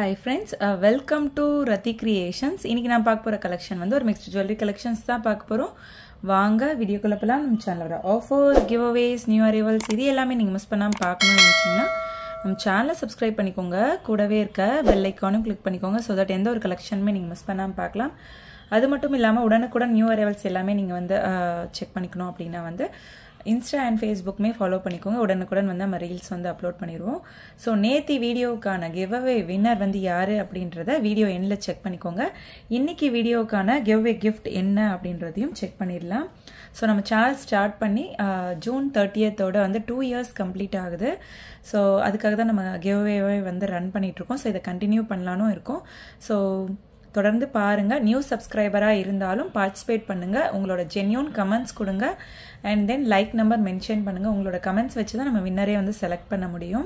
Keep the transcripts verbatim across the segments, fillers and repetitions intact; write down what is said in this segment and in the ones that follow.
Hi friends, uh, welcome to Rathi Creations. இன்னைக்கு நான் பார்க்க போற கலெக்ஷன் வந்து ஒரு mixed jewelry collections தான் பார்க்க போறோம். வாங்க வீடியோக்குள்ள போலாம். நம்ம சேனல்ல வர ஆஃபர்ஸ், giveaways, newarrivals இது எல்லாமே நீங்க மிஸ் பண்ணாம பார்க்கணும்னு நினைச்சீங்கன்னா நம்ம சேனலை சப்ஸ்கிரைப் பண்ணிக்கோங்க. கூடவே இருக்க பெல் ஐகானும் கிளிக் பண்ணிக்கோங்க so that எந்த ஒரு கலெக்ஷனுமே நீங்க மிஸ் பண்ணாம பார்க்கலாம். அது மட்டும் இல்லாம உடனுக்குடன் newarrivals எல்லாமே நீங்க வந்து செக் பண்ணிக்கணும் அப்படினா வந்து Insta and Facebook May follow பண்ணிக்கோங்க. உடனுக்குடன் வந்து நம்ம ரீல்ஸ் வந்து அப்லோட் பண்ணிடுவோம். ஸோ நேத்தி வீடியோக்கான கிவ்அவே வின்னர் வந்து யாரு அப்படின்றத வீடியோ எண்ட்ல செக் பண்ணிக்கோங்க. இன்னைக்கு வீடியோக்கான கிவ்அவே கிஃப்ட் என்ன அப்படின்றதையும் செக் பண்ணிடலாம். ஸோ நம்ம சேனல் ஸ்டார்ட் பண்ணி ஜூன் தேர்ட்டியத்தோட வந்து டூ இயர்ஸ் கம்ப்ளீட் ஆகுது. ஸோ அதுக்காக தான் நம்ம கிவ்அவே வந்து ரன் பண்ணிட்டு இருக்கோம். ஸோ இதை கண்டினியூ பண்ணலானும் இருக்கும். ஸோ தொடர்ந்து பாருங்க. நியூ சப்ஸ்கிரைபரா இருந்தாலும் பார்ட்டிசிபேட் பண்ணுங்க. உங்களோட ஜென்யூன் கமெண்ட்ஸ் கொடுங்க and then like number mention பண்ணுங்க. உங்களோட கமெண்ட்ஸ் வச்சு தான் நம்ம வின்னரே வந்து செலக்ட் பண்ண முடியும்.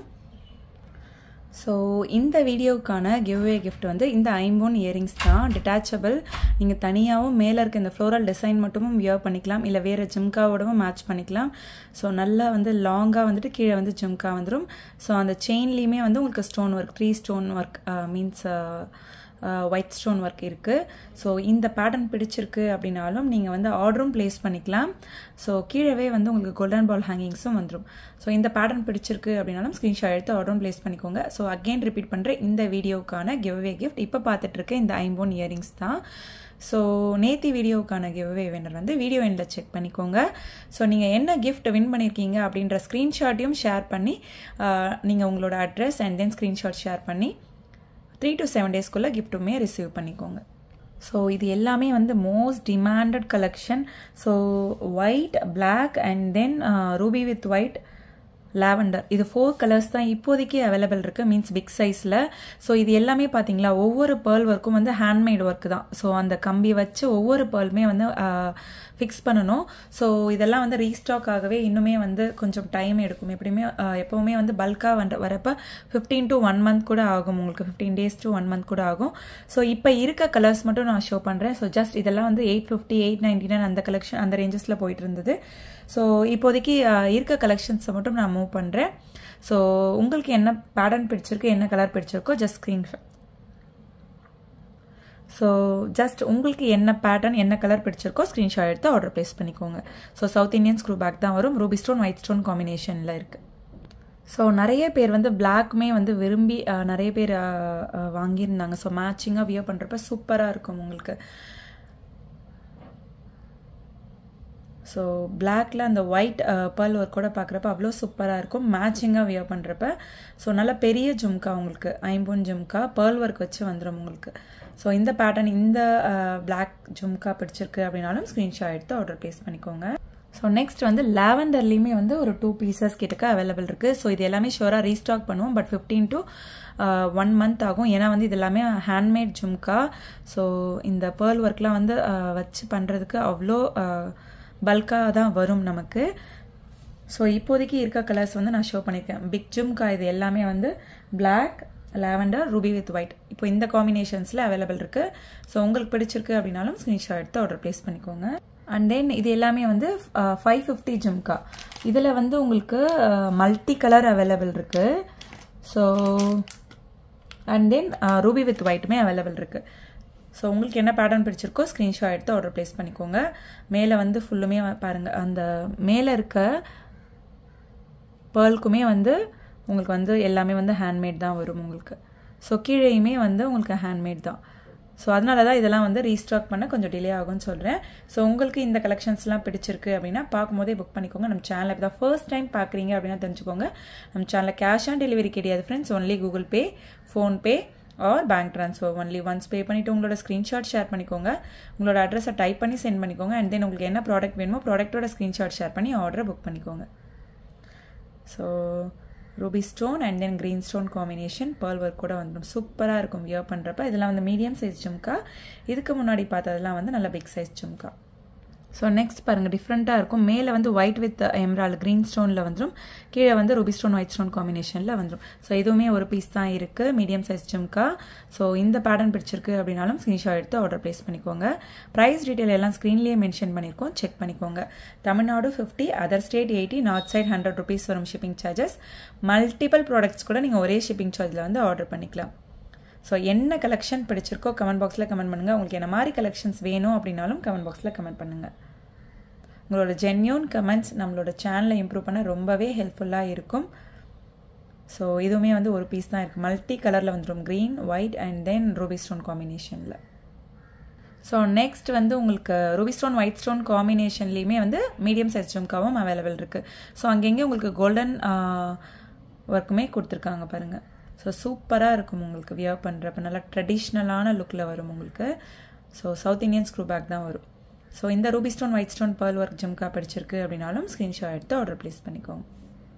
ஸோ இந்த வீடியோக்கான கிவ்அவே கிஃப்ட் வந்து இந்த ஐம்பொன் இயரிங்ஸ் தான். டிட்டாச்சபிள். நீங்கள் தனியாகவும் மேலே இருக்க இந்த ஃப்ளோரல் டிசைன் மட்டுமும் வியர் பண்ணிக்கலாம், இல்லை வேறு ஜிம்காவோடவும் மேட்ச் பண்ணிக்கலாம். ஸோ நல்லா வந்து லாங்காக வந்துட்டு கீழே வந்து ஜிம்கா வந்துடும். ஸோ அந்த செயின்லேயுமே வந்து உங்களுக்கு stone work, three stone work means white stone work இருக்குது. ஸோ இந்த பேட்டர்ன் பிடிச்சிருக்கு அப்படின்னாலும் நீங்கள் வந்து ஆர்டரும் பிளேஸ் பண்ணிக்கலாம். ஸோ கீழவே வந்து உங்களுக்கு கோல்டன் பால் ஹேங்கிங்ஸும் வந்துடும். ஸோ இந்த பேட்டர்ன் பிடிச்சிருக்கு அப்படின்னாலும் ஸ்க்ரீன்ஷாட் எடுத்து ஆர்டரும் பிளேஸ் பண்ணிக்கோங்க. ஸோ அகெயின் ரிப்பீட் பண்ணுறேன், இந்த வீடியோக்கான கிவ்அவே கிஃப்ட் இப்போ பார்த்துட்டு இருக்க இந்த ஐம்பொன் இயரிங்ஸ் தான். ஸோ நேத்தி வீடியோக்கான கிவ்அவே வின்னர் வந்து வீடியோ எண்டில் செக் பண்ணிக்கோங்க. ஸோ நீங்கள் என்ன கிஃப்ட் வின் பண்ணியிருக்கீங்க அப்படின்ற ஸ்க்ரீன்ஷாட்டையும் ஷேர் பண்ணி நீங்கள் உங்களோட address and then screenshot share பண்ணி த்ரீ டு செவன் டேஸ்க்குள்ளே கிஃப்ட்டுமே ரிசீவ் பண்ணிக்கோங்க. ஸோ இது எல்லாமே வந்து most demanded collection. So white, black and then ruby with white, lavender, இது ஃபோர் கலர்ஸ் தான் இப்போதைக்கு அவைலபிள் இருக்குது, மீன்ஸ் பிக் சைஸில். ஸோ இது எல்லாமே பார்த்தீங்களா ஒவ்வொரு பேர்ல் ஒர்க்கும் வந்து ஹேண்ட்மேட் ஒர்க் தான். ஸோ அந்த கம்பி வச்சு ஒவ்வொரு பேர்லுமே வந்து ஃபிக்ஸ் பண்ணணும். ஸோ இதெல்லாம் வந்து ரீஸ்டாக் ஆகவே இன்னுமே வந்து கொஞ்சம் டைம் எடுக்கும். எப்படியுமே எப்போவுமே வந்து பல்காக வந்து வரப்போ ஃபிஃப்டீன் டு ஒன் மந்த் கூட ஆகும், உங்களுக்கு fifteen days to one month கூட ஆகும். ஸோ இப்போ இருக்க கலர்ஸ் மட்டும் நான் ஷோ பண்ணுறேன். ஸோ ஜஸ்ட் இதெல்லாம் வந்து eight fifty eight ninety nine அந்த கலெக்ஷன் அந்த ரேஞ்சஸில் போயிட்டு இருந்தது. ஸோ இப்போதைக்கு இருக்க கலெக்ஷன்ஸை மட்டும் நான் மூவ் பண்ணுறேன். ஸோ உங்களுக்கு என்ன பேட்டர்ன் பிடிச்சிருக்கு, என்ன கலர் பிடிச்சிருக்கோ ஜஸ்ட் ஸ்க்ரீன்ஷாட். ஸோ ஜஸ்ட் உங்களுக்கு என்ன பேட்டர்ன் என்ன கலர் பிடிச்சிருக்கோ ஸ்க்ரீன்ஷாட் எடுத்து ஆர்டர் ப்ளேஸ் பண்ணிக்கோங்க. So south Indian screw back தான் வரும், ரூபி ஸ்டோன் ஒயிட் ஸ்டோன் காம்பினேஷனில் இருக்குது. ஸோ நிறைய பேர் வந்து பிளாக்குமே வந்து விரும்பி நிறைய பேர் வாங்கியிருந்தாங்க. ஸோ மேட்சிங்காக வியர் பண்ணுறப்ப சூப்பராக இருக்கும் உங்களுக்கு. ஸோ பிளாக்ல அந்த ஒயிட் பர்ல் ஒர்க்கோட பார்க்குறப்ப அவ்வளோ சூப்பராக இருக்கும் மேட்சிங்காக வியர் பண்ணுறப்ப. ஸோ நல்ல பெரிய ஜும்கா உங்களுக்கு ஐம்பொன் ஜும்கா பர்ல் ஒர்க் வச்சு வந்துடும் உங்களுக்கு. ஸோ இந்த பேட்டர்ன் இந்த பிளாக் ஜும்கா பிடிச்சிருக்கு அப்படின்னாலும் ஸ்க்ரீன்ஷாட் எடுத்து ஆர்டர் ப்ளேஸ் பண்ணிக்கோங்க. ஸோ நெக்ஸ்ட் வந்து லாவெண்டர்லேயுமே வந்து ஒரு டூ பீசஸ் கிட்டக்க அவைலபிள் இருக்குது. ஸோ இது எல்லாமே ஷோராக ரீஸ்டாக் பண்ணுவோம், but fifteen to one month ஆகும். ஏன்னா வந்து இது எல்லாமே ஹேண்ட்மேட் ஜும்கா. ஸோ இந்த பேர்ல் ஒர்க்லாம் வந்து வச்சு பண்ணுறதுக்கு அவ்வளோ பல்காக தான் வரும் நமக்கு. ஸோ இப்போதைக்கு இருக்க கலர்ஸ் வந்து நான் ஷோ பண்ணியிருக்கேன். பிக் ஜும்கா இது எல்லாமே வந்து black, lavender, ruby with white இப்போ இந்த காம்பினேஷன்ஸில் அவைலபிள் இருக்குது. ஸோ உங்களுக்கு பிடிச்சிருக்கு அப்படின்னாலும் ஸ்க்ரீன்ஷாட் எடுத்து ஆர்டர் ப்ளேஸ் பண்ணிக்கோங்க. அண்ட் தென் இது எல்லாமே வந்து ஃபைவ் ஃபிஃப்டி ஜும்கா. இதில் வந்து உங்களுக்கு மல்டி கலர் அவைலபிள் இருக்குது. So and then ruby with ஒயிட்டுமே அவைலபிள் இருக்குது. ஸோ உங்களுக்கு என்ன பேட்டர்ன் பிடிச்சிருக்கோ ஸ்க்ரீன்ஷாட் எடுத்து ஆர்டர் ப்ளேஸ் பண்ணிக்கோங்க. மேலே வந்து ஃபுல்லுமே பாருங்கள், அந்த மேலே இருக்க பேர்லுக்குமே வந்து உங்களுக்கு வந்து எல்லாமே வந்து ஹேண்ட்மேட் தான் வரும் உங்களுக்கு. ஸோ கீழேயுமே வந்து உங்களுக்கு ஹேண்ட்மேட் தான். ஸோ அதனால தான் இதெல்லாம் வந்து ரீஸ்டாக் பண்ண கொஞ்சம் டிலே ஆகும்னு சொல்கிறேன். ஸோ உங்களுக்கு இந்த கலெக்ஷன்ஸ்லாம் பிடிச்சிருக்கு அப்படின்னா பார்க்கும்போதே புக் பண்ணிக்கோங்க. நம்ம சேனலை இப்போ தான் ஃபர்ஸ்ட் டைம் பார்க்குறீங்க அப்படின்னா தெரிஞ்சுக்கோங்க, நம்ம சேனலில் கேஷ் ஆன் டெலிவரி கிடையாது friends. Only Google Pay, PhonePe or bank transfer. Only once pay பண்ணிவிட்டு உங்களோட ஸ்க்ரீன்ஷாட் ஷேர் பண்ணிக்கோங்க, உங்களோட அட்ரஸை டைப் பண்ணி சென்ட் பண்ணிக்கோங்க. அண்ட் தென் உங்களுக்கு என்ன ப்ராடக்ட் வேணுமோ ப்ராடக்ட்டோட ஸ்க்ரீன்ஷாட் ஷேர் பண்ணி ஆர்டரை புக் பண்ணிக்கோங்க. So ruby stone and then green stone combination pearl work கூட வந்துடும், சூப்பராக இருக்கும் வியர் பண்ணுறப்ப. இதெல்லாம் வந்து மீடியம் சைஸ் ஜும்கா. இதுக்கு முன்னாடி பார்த்ததெல்லாம் வந்து நல்ல big size jhumka. So next பாருங்கள், டிஃப்ரெண்ட்டாக இருக்கும். மேலே வந்து ஒயிட் வித் எம்ரால் கிரீன் ஸ்டோனில் வந்துடும், கீழே வந்து ரூபி ஸ்டோன் ஒயிட் ஸ்டோன் காம்பினேஷனில் வந்துடும். ஸோ இதுவுமே ஒரு பீஸ் தான் இருக்குது, மீடியம் சைஸ் ஜும்கா. ஸோ இந்த பேட்டர்ன் பிடிச்சிருக்கு அப்படின்னாலும் ஸ்க்ரீன்ஷாட் எடுத்து ஆர்டர் ப்ளேஸ் பண்ணிக்கோங்க. ப்ரைஸ் டீட்டெயில் எல்லாம் ஸ்க்ரீன்லேயே மென்ஷன் பண்ணியிருக்கோம், செக் பண்ணிக்கோங்க. Tamil Nadu fifty, other state eighty, north side hundred rupees வரும் ஷிப்பிங் சார்ஜஸ். மல்டிபிள் ப்ராடக்ட்ஸ் கூட நீங்கள் ஒரே ஷிப்பிங் சார்ஜில் வந்து ஆர்டர் பண்ணிக்கலாம். ஸோ என்ன கலெக்ஷன் பிடிச்சிருக்கோ கமெண்ட் பாக்ஸில் கமெண்ட் பண்ணுங்கள். உங்களுக்கு என்ன மாதிரி கலெக்ஷன்ஸ் வேணும் அப்படின்னாலும் கமெண்ட் பாக்ஸில் கமெண்ட் பண்ணுங்கள். உங்களோட ஜென்யூன் கமெண்ட்ஸ் நம்மளோட சேனலை இம்ப்ரூவ் பண்ண ரொம்பவே ஹெல்ப்ஃபுல்லாக இருக்கும். ஸோ இதுவுமே வந்து ஒரு பீஸ் தான் இருக்குது. மல்டி கலரில் வந்துடும், green, white and then ruby stone காம்பினேஷனில். ஸோ நெக்ஸ்ட் வந்து உங்களுக்கு ரூபி ஸ்டோன் ஒயிட் ஸ்டோன் காம்பினேஷன்லேயுமே வந்து மீடியம் சைஸ் ஜும்காவும் அவைலபிள் இருக்குது. ஸோ அங்கங்கே உங்களுக்கு கோல்டன் ஒர்க்குமே கொடுத்துருக்காங்க பாருங்கள். ஸோ சூப்பராக இருக்கும் உங்களுக்கு வியர் பண்ணுறப்ப, நல்லா ட்ரெடிஷ்னலான லுக்கில் வரும் உங்களுக்கு. So south Indian screw back தான் வரும். ஸோ இந்த ruby stone white stone pearl work jhumka பிடிச்சிருக்கு அப்படின்னாலும் ஸ்க்ரீன்ஷாட் எடுத்து ஆர்டர் ப்ளேஸ் பண்ணிக்கோங்க.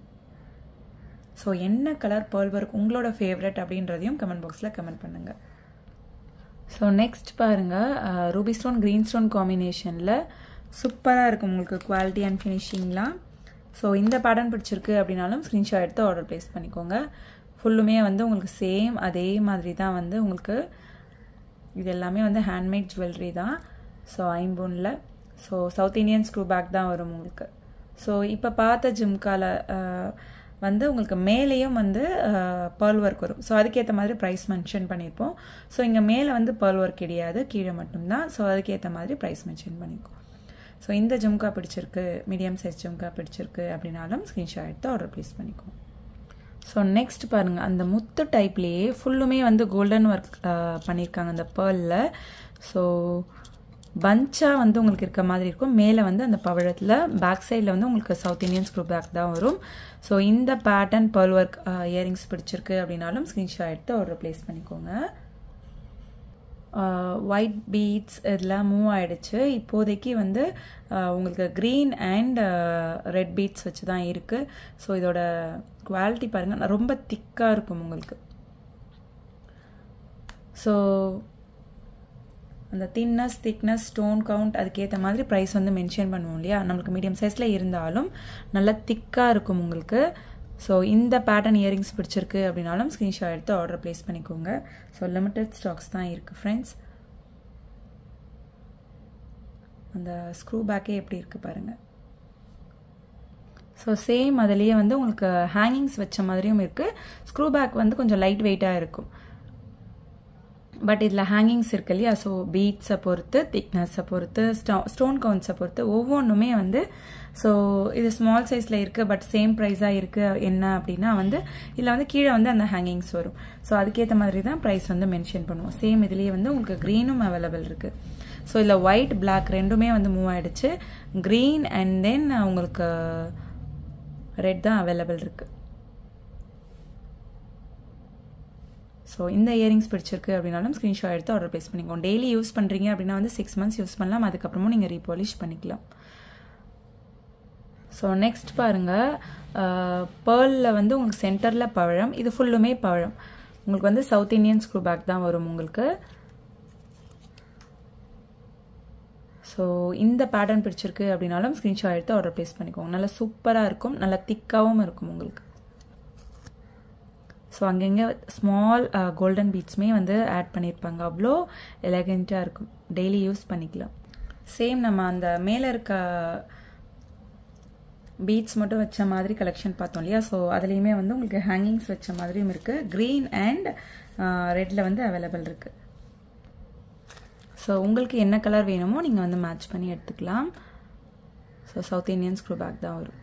ஸோ என்ன கலர் பேர்ல் ஒர்க் உங்களோட ஃபேவரட் அப்படின்றதையும் கமெண்ட் பாக்ஸில் கமெண்ட் பண்ணுங்கள். ஸோ நெக்ஸ்ட் பாருங்கள், ரூபி ஸ்டோன் க்ரீன் ஸ்டோன் காம்பினேஷனில் சூப்பராக இருக்கும் உங்களுக்கு குவாலிட்டி அண்ட் ஃபினிஷிங்லாம். ஸோ இந்த பேட்டர்ன் பிடிச்சிருக்கு அப்படின்னாலும் ஸ்க்ரீன்ஷாட் எடுத்து ஆர்டர் ப்ளேஸ் பண்ணிக்கோங்க. ஃபுல்லுமே வந்து உங்களுக்கு சேம் அதே மாதிரி தான் வந்து உங்களுக்கு இது எல்லாமே வந்து ஹேண்ட்மேட் ஜுவல்லரி தான். ஸோ ஐம்பொனில் so south Indian screw back தான் வரும் உங்களுக்கு. ஸோ இப்போ பார்த்த ஜிம்கால வந்து உங்களுக்கு மேலேயும் வந்து பேர்ல் ஒர்க் வரும். ஸோ அதுக்கேற்ற மாதிரி ப்ரைஸ் மென்ஷன் பண்ணியிருப்போம். ஸோ இங்கே மேலே வந்து பேர்ல் ஒர்க் கிடையாது, கீழே மட்டும்தான். ஸோ அதுக்கேற்ற மாதிரி ப்ரைஸ் மென்ஷன் பண்ணியிருக்கோம். ஸோ இந்த ஜும்கா பிடிச்சிருக்கு, மீடியம் சைஸ் ஜும்கா பிடிச்சிருக்கு அப்படின்னாலும் ஸ்க்ரீன்ஷாட் எடுத்து ஆர்டர் ப்ளேஸ் பண்ணிக்கோம். ஸோ நெக்ஸ்ட் பாருங்கள், அந்த முத்து டைப்லேயே ஃபுல்லுமே வந்து கோல்டன் ஒர்க் பண்ணியிருக்காங்க அந்த பேர்லில். ஸோ பஞ்சாக வந்து உங்களுக்கு இருக்க மாதிரி இருக்கும். மேலே வந்து அந்த பவழத்தில் பேக் சைடில் வந்து உங்களுக்கு சவுத் இந்தியன் ஸ்க்ரூ பேக் தான் வரும். ஸோ இந்த பேட்டர்ன் பேர்ல் ஒர்க் இயரிங்ஸ் பிடிச்சிருக்கு அப்படின்னாலும் ஸ்க்ரீன்ஷாட் எடுத்து ஆர்டர் ப்ளேஸ் பண்ணிக்கோங்க. ஒயிட் பீட்ஸ் இதெல்லாம் மூவ் ஆகிடுச்சு. இப்போதைக்கு வந்து உங்களுக்கு க்ரீன் அண்ட் ரெட் பீட்ஸ் வச்சு தான் இருக்குது. ஸோ இதோட குவாலிட்டி பாருங்கள், ரொம்ப திக்காக இருக்கும் உங்களுக்கு. ஸோ அந்த தின்னஸ் திக்னஸ் ஸ்டோன் கவுண்ட் அதுக்கேற்ற மாதிரி ப்ரைஸ் வந்து மென்ஷன் பண்ணுவோம் இல்லையா. நம்மளுக்கு மீடியம் சைஸில் இருந்தாலும் நல்லா திக்காக இருக்கும் உங்களுக்கு. ஸோ இந்த பேட்டர்ன் இயரிங்ஸ் பிடிச்சிருக்கு அப்படின்னாலும் ஸ்க்ரீன்ஷாட் எடுத்து ஆர்டர் ப்ளேஸ் பண்ணிக்கோங்க. ஸோ லிமிட்டட் ஸ்டாக்ஸ் தான் இருக்குது ஃப்ரெண்ட்ஸ். அந்த ஸ்க்ரூ பேக்கே எப்படி இருக்குது பாருங்கள். ஸோ சேம் அதுலேயே வந்து உங்களுக்கு ஹேங்கிங்ஸ் வச்ச மாதிரியும் இருக்குது. ஸ்க்ரூ பேக் வந்து கொஞ்சம் லைட் வெயிட்டாக இருக்கும். பட் இதில் ஹேங்கிங்ஸ் இருக்கு இல்லையா. ஸோ பீட்ஸை பொறுத்து, திக்னஸை பொறுத்து, ஸ்டோ ஸ்டோன் கவுண்ட்ஸை பொறுத்து ஒவ்வொன்றுமே வந்து ஸோ இது ஸ்மால் சைஸில் இருக்குது பட் சேம் ப்ரைஸாக இருக்குது. என்ன அப்படின்னா வந்து இதில் வந்து கீழே வந்து அந்த ஹேங்கிங்ஸ் வரும். ஸோ அதுக்கேற்ற மாதிரி தான் ப்ரைஸ் வந்து மென்ஷன் பண்ணுவோம். சேம் இதுலேயே வந்து உங்களுக்கு க்ரீனும் அவைலபிள் இருக்குது. ஸோ இதில் ஒயிட் பிளாக் ரெண்டுமே வந்து மூவ் ஆகிடுச்சு. க்ரீன் அண்ட் தென் உங்களுக்கு ரெட் தான் அவைலபிள் இருக்குது. ஸோ இந்த இயரிங்ஸ் பிடிச்சிருக்கு அப்படின்னாலும் ஸ்க்ரீன்ஷாட் எடுத்து ஆர்டர் ப்ளேஸ் பண்ணிக்கோங்க. டெய்லி யூஸ் பண்ணுறீங்க அப்படின்னா வந்து சிக்ஸ் மந்த்ஸ் யூஸ் பண்ணலாம். அதுக்கப்புறமும் நீங்கள் ரீபாலிஷ் பண்ணிக்கலாம். ஸோ நெக்ஸ்ட் பாருங்கள், பேர்லில் வந்து உங்களுக்கு சென்டரில் பவழம், இது ஃபுல்லுமே பவழம். உங்களுக்கு வந்து சவுத் இந்தியன் ஸ்க்ரூ பேக் தான் வரும் உங்களுக்கு. ஸோ இந்த பேட்டர்ன் பிடிச்சிருக்கு அப்படின்னாலும் ஸ்க்ரீன்ஷாட் எடுத்து ஆர்டர் ப்ளேஸ் பண்ணிக்கோங்க. நல்லா சூப்பராக இருக்கும், நல்லா திக்காகவும் இருக்கும் உங்களுக்கு. ஸோ அங்கங்கே ஸ்மால் கோல்டன் பீட்ஸுமே வந்து ஆட் பண்ணியிருப்பாங்க. அவ்வளோ எலகெண்ட்டாக இருக்கும், டெய்லி யூஸ் பண்ணிக்கலாம். சேம் நம்ம அந்த மேலே இருக்க பீட்ஸ் மட்டும் வச்ச மாதிரி கலெக்ஷன் பார்த்தோம் இல்லையா. ஸோ அதுலேயுமே வந்து உங்களுக்கு ஹேங்கிங்ஸ் வச்ச மாதிரியும் இருக்குது. க்ரீன் அண்ட் ரெட்டில் வந்து அவைலபிள் இருக்குது. ஸோ உங்களுக்கு என்ன கலர் வேணுமோ நீங்கள் வந்து மேட்ச் பண்ணி எடுத்துக்கலாம். So south Indian screw back தான் வரும்.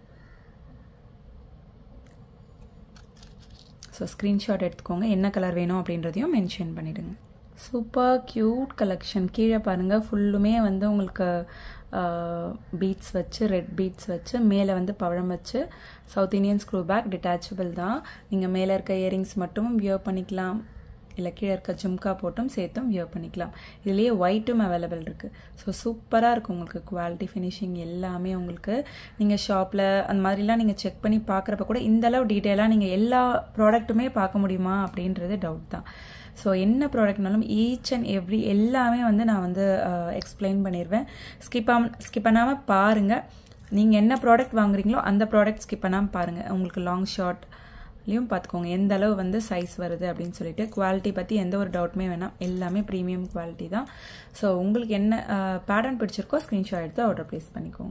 ஸோ ஸ்க்ரீன்ஷாட் எடுத்துக்கோங்க, என்ன கலர் வேணும் அப்படின்றதையும் மென்ஷன் பண்ணிவிடுங்க. Super cute collection. கீழே பாருங்கள், ஃபுல்லுமே வந்து உங்களுக்கு பீட்ஸ் வச்சு, ரெட் பீட்ஸ் வச்சு, மேலே வந்து பழம் வச்சு, south Indian screw back detachable தான். நீங்கள் மேலே இருக்க இயரிங்ஸ் மட்டும் வியர் பண்ணிக்கலாம், இல்லை கீழே இருக்க ஜும்கா போட்டும் சேர்த்தும் வியர் பண்ணிக்கலாம். இதுலேயே ஒயிட்டும் அவைலபிள் இருக்குது. ஸோ சூப்பராக இருக்கும் உங்களுக்கு குவாலிட்டி ஃபினிஷிங் எல்லாமே. உங்களுக்கு நீங்கள் ஷாப்பில் அந்த மாதிரிலாம் நீங்கள் செக் பண்ணி பார்க்குறப்ப கூட இந்தளவு டீட்டெயிலாக நீங்கள் எல்லா ப்ராடக்ட்டுமே பார்க்க முடியுமா அப்படின்றது டவுட் தான். ஸோ என்ன ப்ராடக்ட்னாலும் ஈச் அண்ட் எவ்ரி எல்லாமே வந்து நான் வந்து எக்ஸ்பிளைன் பண்ணிடுவேன். ஸ்கிப் ஸ்கிப் பண்ணாமல் பாருங்கள். நீங்கள் என்ன ப்ராடக்ட் வாங்குறீங்களோ அந்த ப்ராடக்ட் ஸ்கிப் பண்ணாமல் பாருங்கள். உங்களுக்கு லாங் ஷார்ட்லேயும் பார்த்துக்கோங்க எந்த அளவு வந்து சைஸ் வருது அப்படின்னு சொல்லிட்டு. குவாலிட்டி பற்றி எந்த ஒரு டவுட்டுமே வேணாம், எல்லாமே ப்ரீமியம் குவாலிட்டி தான். ஸோ உங்களுக்கு என்ன பேட்டர்ன் பிடிச்சிருக்கோ ஸ்க்ரீன்ஷாட் எடுத்து ஆர்டர் ப்ளேஸ் பண்ணிக்கோங்க.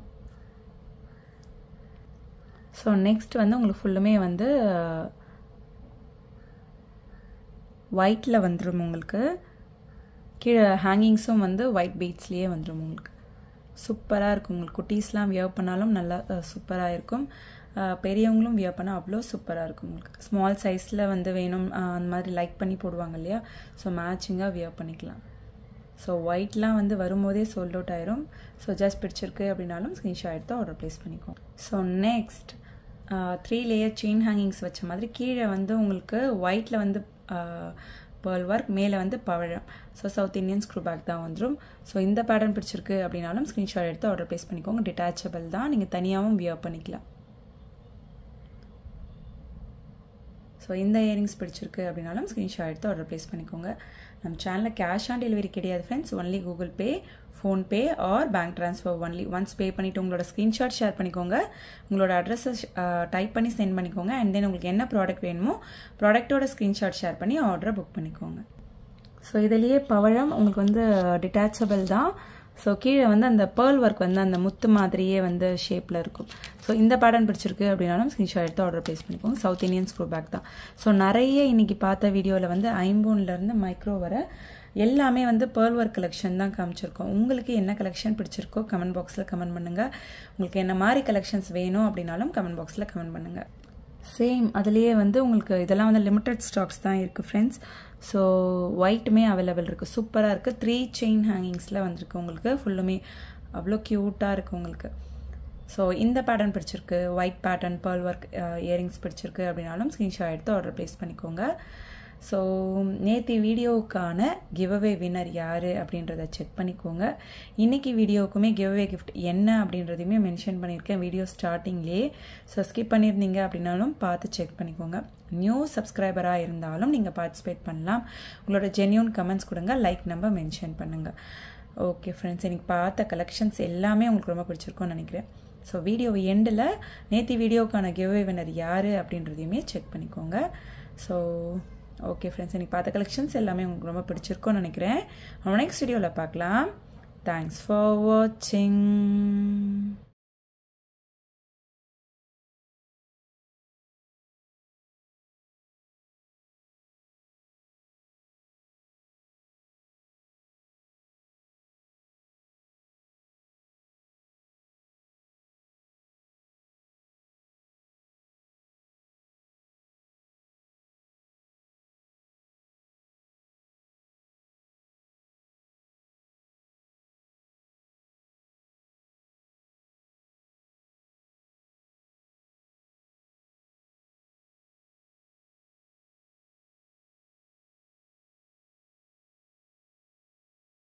ஸோ நெக்ஸ்ட் வந்து உங்களுக்கு ஃபுல்லுமே வந்து ஒயிட்டில் வந்துடும் உங்களுக்கு. கீழே ஹேங்கிங்ஸும் வந்து ஒயிட் பீட்ஸ்லேயே வந்துடும் உங்களுக்கு. சூப்பராக இருக்கும். உங்களுக்கு குட்டீஸ்லாம் வியர் பண்ணாலும் நல்லா சூப்பராக இருக்கும். பெரியவங்களும் வியர் பண்ணால் அவ்வளோ சூப்பராக இருக்கும் உங்களுக்கு. ஸ்மால் சைஸில் வந்து வேணும் அந்த மாதிரி லைக் பண்ணி போடுவாங்க இல்லையா, ஸோ மேட்சிங்காக வியர் பண்ணிக்கலாம். ஸோ ஒயிட்லாம் வந்து வரும்போதே சோல்ட் அவுட் ஆயிரும். ஸோ ஜஸ்ட் பிடிச்சிருக்கு அப்படின்னாலும் ஸ்க்ரீன்ஷாட் எடுத்து ஆர்டர் ப்ளேஸ் பண்ணிக்கோங்க. So next three layer chain hangings வச்ச மாதிரி கீழே வந்து உங்களுக்கு ஒயிட்டில் வந்து பேர்ல் ஒர்க், மேலே வந்து பவழம். So south Indian screw back தான் வந்துடும். ஸோ இந்த பேட்டர்ன் பிடிச்சிருக்கு அப்படின்னாலும் ஸ்க்ரீன்ஷாட் எடுத்து ஆர்டர் ப்ளேஸ் பண்ணிக்கோங்க. டிட்டாச்சபிள் தான், நீங்கள் தனியாகவும் வியர் பண்ணிக்கலாம். ஸோ இந்த இயரிங்ஸ் பிடிச்சிருக்கு அப்படின்னாலும் ஸ்க்ரீன்ஷாட் எடுத்து ஆர்டர் ப்ளேஸ் பண்ணிக்கோங்க. நம்ம சேனலில் கேஷ் ஆன் டெலிவரி கிடையாது friends, only Google Pay, PhonePe or bank transfer only. Once pay பண்ணிவிட்டு உங்களோட ஸ்க்ரீன்ஷாட் ஷேர் பண்ணிக்கோங்க, உங்களோட அட்ரஸை டைப் பண்ணி சென்ட் பண்ணிக்கோங்க. அண்ட் தென் உங்களுக்கு என்ன ப்ராடக்ட் வேணுமோ ப்ராடக்ட்டோட ஸ்க்ரீன்ஷாட் ஷேர் பண்ணி ஆர்டரை புக் பண்ணிக்கோங்க. ஸோ இதுலேயே பவழம் உங்களுக்கு வந்து டிட்டாச்சபிள் தான். ஸோ கீழே வந்து அந்த பேர்ல் ஒர்க் வந்து அந்த முத்து மாதிரியே வந்து ஷேப்பில் இருக்கும். ஸோ இந்த பேட்டர்ன் பிடிச்சிருக்கு அப்படின்னாலும் ஸ்க்ரீன்ஷாட் எடுத்து ஆர்டர் ப்ளேஸ் பண்ணிக்கோங்க. சவுத் இந்தியன் ஸ்க்ரூ பேக் தான். ஸோ நிறைய இன்னைக்கு பார்த்த வீடியோவில் வந்து ஐம்பூன்லேருந்து மைக்ரோ வர எல்லாமே வந்து பேர்ல் ஒர்க் கலெக்ஷன் தான் காமிச்சிருக்கோம். உங்களுக்கு என்ன கலெக்ஷன் பிடிச்சிருக்கோ கமெண்ட் பாக்ஸில் கமெண்ட் பண்ணுங்கள். உங்களுக்கு என்ன மாதிரி கலெக்ஷன்ஸ் வேணும் அப்படின்னாலும் கமெண்ட் பாக்ஸில் கமெண்ட் பண்ணுங்கள். சேம் அதுலேயே வந்து உங்களுக்கு இதெல்லாம் வந்து லிமிட்டட் ஸ்டாக்ஸ் தான் இருக்குது ஃப்ரெண்ட்ஸ். ஸோ ஒயிட்டுமே அவைலபிள் இருக்குது, சூப்பராக இருக்குது. த்ரீ செயின் ஹேங்கிங்ஸில் வந்திருக்கு உங்களுக்கு. ஃபுல்லுமே அவ்வளோ க்யூட்டாக இருக்குது உங்களுக்கு. ஸோ இந்த பேட்டர்ன் பிடிச்சிருக்கு, white pattern pearl work earrings பிடிச்சிருக்கு அப்படின்னாலும் ஸ்க்ரீன்ஷாட் எடுத்து ஆர்டர் ப்ளேஸ் பண்ணிக்கோங்க. ஸோ நேற்று வீடியோவுக்கான கிவ்அவே வின்னர் யார் அப்படின்றத செக் பண்ணிக்கோங்க. இன்றைக்கி வீடியோவுக்குமே கிவ்அவே கிஃப்ட் என்ன அப்படின்றதையுமே மென்ஷன் பண்ணியிருக்கேன் வீடியோ ஸ்டார்டிங்லேயே. ஸோ ஸ்கிப் பண்ணியிருந்தீங்க அப்படின்னாலும் பார்த்து செக் பண்ணிக்கோங்க. நியூ சப்ஸ்கிரைபராக இருந்தாலும் நீங்கள் பார்ட்டிசிபேட் பண்ணலாம். உங்களோட ஜென்யூன் கமெண்ட்ஸ் கொடுங்க, லைக் நம்பர் மென்ஷன் பண்ணுங்கள். ஓகே ஃப்ரெண்ட்ஸ், இன்றைக்கி பார்த்த கலெக்ஷன்ஸ் எல்லாமே உங்களுக்கு ரொம்ப பிடிச்சிருக்கும்னு நினைக்கிறேன். ஸோ வீடியோ எண்டில் நேற்று வீடியோவுக்கான கிவ்அவே வின்னர் யார் அப்படின்றதையுமே செக் பண்ணிக்கோங்க. ஸோ ஓகே ஃப்ரெண்ட்ஸ், இன்றைக்கி பார்த்த கலெக்ஷன்ஸ் எல்லாமே உங்களுக்கு ரொம்ப பிடிச்சிருக்கும்னு நினைக்கிறேன். நம்ம நெக்ஸ்ட் வீடியோவில் பார்க்கலாம். தேங்க்ஸ் ஃபார் வாட்சிங்.